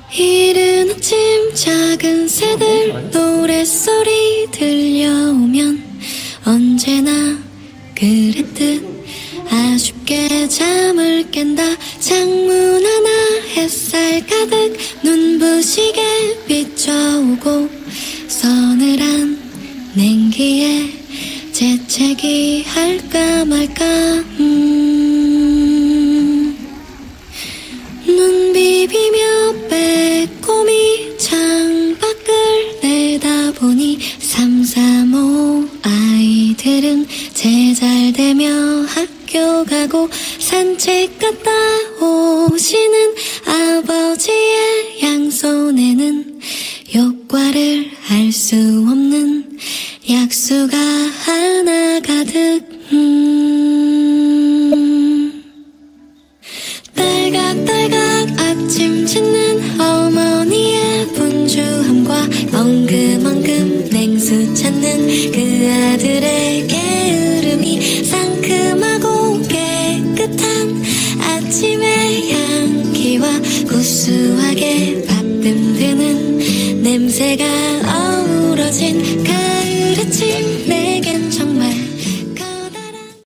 이른 아침 작은 새들 노랫소리 들려오면 언제나 그랬듯 아쉽게 잠을 깬다. 창문 하나 햇살 가득 눈부시게 비춰오고 서늘한 냉기에 재채기 할까 말까. 눈 비비며 빼꼼히 창밖을 내다보니 335 아이들은 제잘되며 학교 가고 산책 갔다 오시는 아버지의 양손에는 효과를 알 수 없는 약수가 하나 가득. 딸각딸각 아침 짓는 어머니의 분주함과 엉금엉금 냉수 찾는 그 아들의 게으름이 상큼하고 깨끗한 아침의 향기와 구수하게 밥듬드는 냄새가 어우러진 가을 아침.